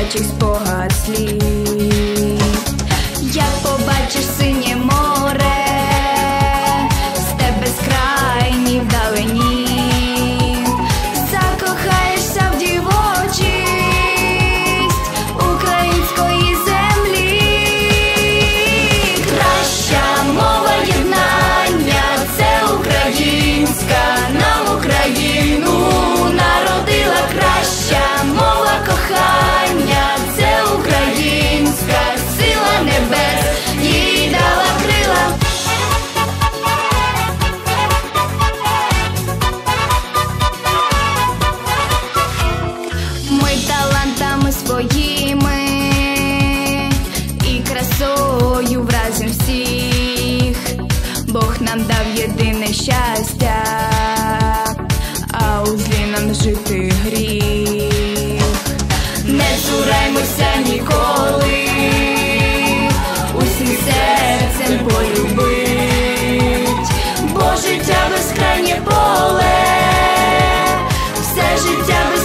дитячих спогад слів. Як побачиш синє море, степ безкрайній вдалині, закохаєшся в дівочість української землі. Краща мова єднання – це українська, нам Україну народила. Краща мова кохання – це українська, сила небес їй дала крила. Ми талантами своїми і красою вразим всіх. Бог нам дав єдине щастя, а у злі нам жити гріх. Не цураймося ніколи, усім серцем полюбить, бо життя безкрайнє поле, все життя